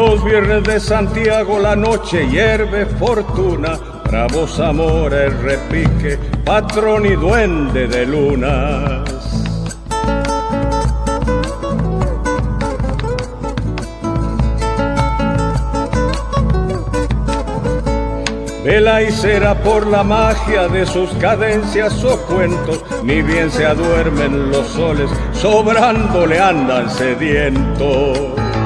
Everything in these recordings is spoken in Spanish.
los viernes de Santiago la noche hierve fortuna, bravos amores repique, patrón y duende de lunas. Vela y cera por la magia de sus cadencias o cuentos, ni bien se aduermen los soles, sobrando le andan sedientos.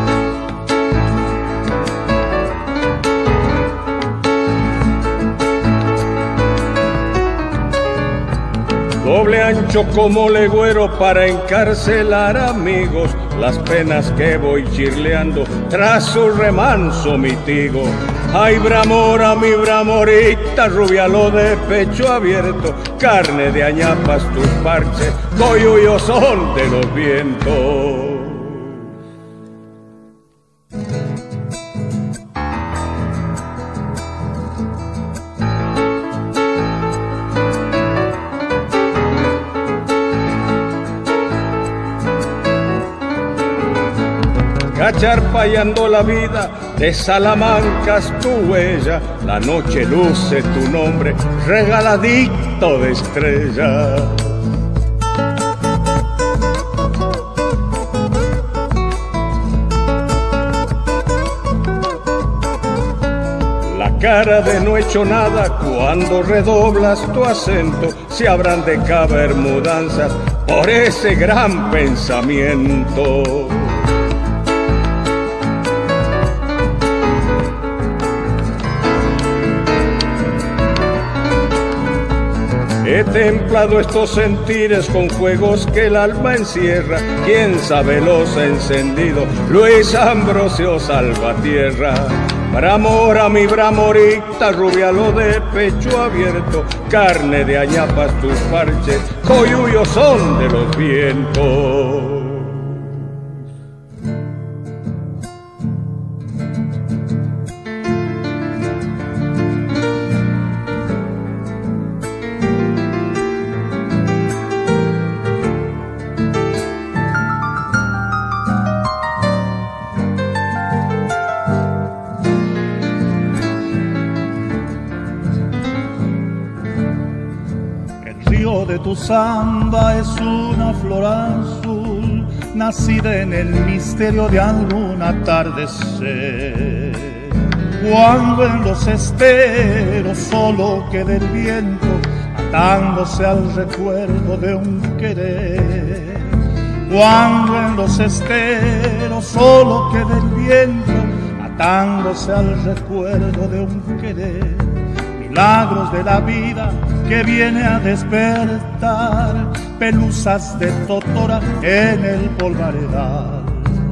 Doble ancho como legüero para encarcelar amigos, las penas que voy chirleando, tras su remanso mitigo. Ay, Bramora, mi Bramorita, rubialo de pecho abierto, carne de añapas tus parches, coyuyos son de los vientos. Cacharpayando la vida, de Salamancas tu huella, la noche luce tu nombre, regaladito de estrellas. La cara de no hecho nada, cuando redoblas tu acento, se habrán de caber mudanzas por ese gran pensamiento. He templado estos sentires con fuegos que el alma encierra. Quién sabe los ha encendido, Luis Ambrosio Salvatierra. Bramora, mi Bramorita, rubialo de pecho abierto, carne de añapas tus parches, coyuyos son de los vientos. De tu samba es una flor azul, nacida en el misterio de algún atardecer. Cuando en los esteros solo queda el viento, atándose al recuerdo de un querer. Cuando en los esteros solo queda el viento, atándose al recuerdo de un querer. Milagros de la vida que viene a despertar, pelusas de totora en el polvaredal.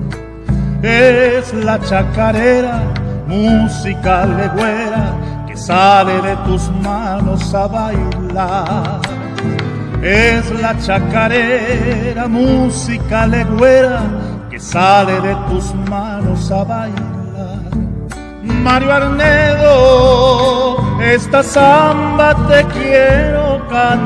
Es la chacarera, música legüera, que sale de tus manos a bailar. Es la chacarera, música legüera, que sale de tus manos a bailar. Mario Arnedo, esta samba te quiero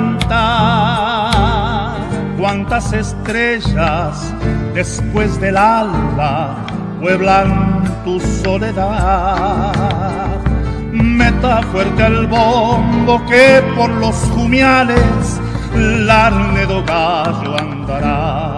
cantar. Cuántas estrellas después del alba pueblan tu soledad. Meta fuerte el bombo que por los jumiales el Arnedo gallo andará.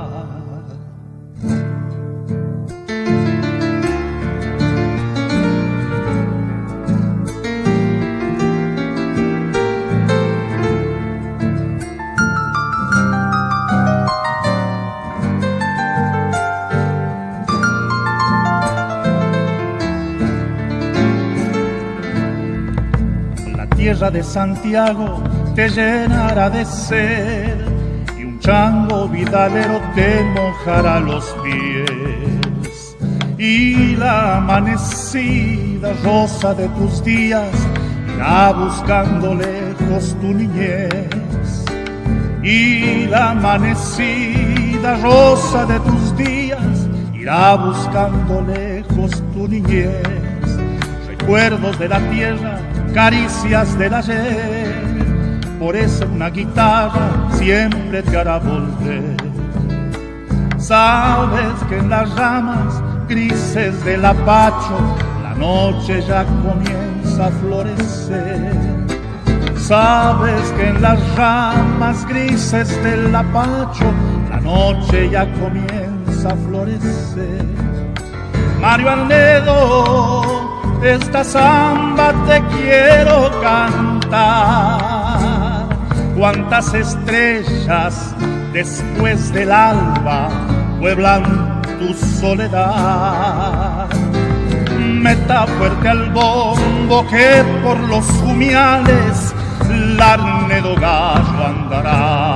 Tierra de Santiago te llenará de sed y un chango vidalero te mojará los pies. Y la amanecida rosa de tus días irá buscando lejos tu niñez. Y la amanecida rosa de tus días irá buscando lejos tu niñez. Recuerdos de la tierra, caricias del ayer, por eso una guitarra siempre te hará volver. Sabes que en las ramas grises del apacho, la noche ya comienza a florecer. Sabes que en las ramas grises del apacho la noche ya comienza a florecer. Mario Arnedo, esta samba te quiero cantar. Cuántas estrellas después del alba pueblan tu soledad. Meta fuerte al bombo que por los humiales el Arnedo gallo andará.